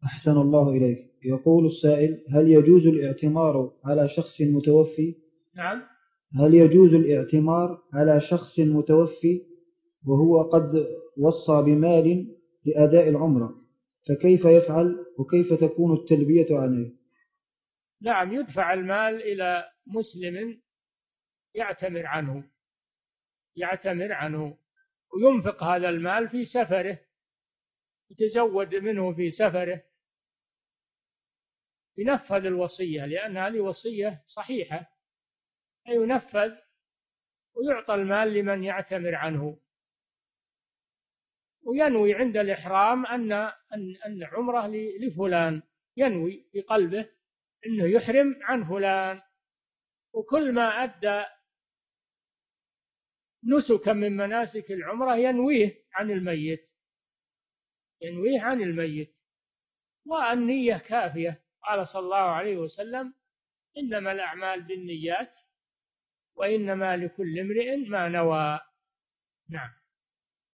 أحسن الله إليك. يقول السائل: هل يجوز الاعتمار على شخص متوفي؟ نعم. هل يجوز الاعتمار على شخص متوفي وهو قد وصى بمال لأداء العمرة، فكيف يفعل وكيف تكون التلبية عليه؟ نعم، يدفع المال إلى مسلم يعتمر عنه وينفق هذا المال في سفره، يتزود منه في سفره، ينفذ الوصية، لأن هذه وصية صحيحة، ينفذ ويعطى المال لمن يعتمر عنه، وينوي عند الإحرام أن عمره لفلان، ينوي في قلبه أنه يحرم عن فلان، وكل ما أدى نسكا من مناسك العمرة ينويه عن الميت، والنية كافية. قال صلى الله عليه وسلم: إنما الأعمال بالنيات وإنما لكل امرئ ما نوى. نعم.